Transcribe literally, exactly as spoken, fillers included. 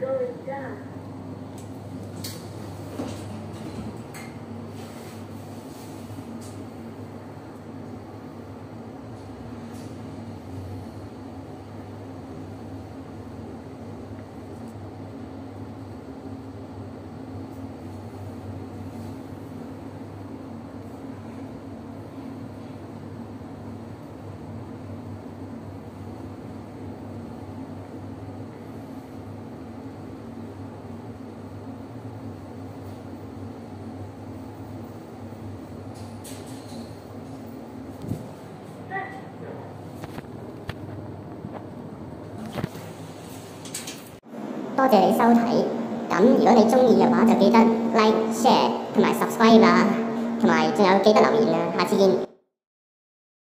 多謝你收睇，咁如果你中意嘅話，就記得 like、share 同埋 subscribe 啦，同埋仲有記得留言啊，下次見。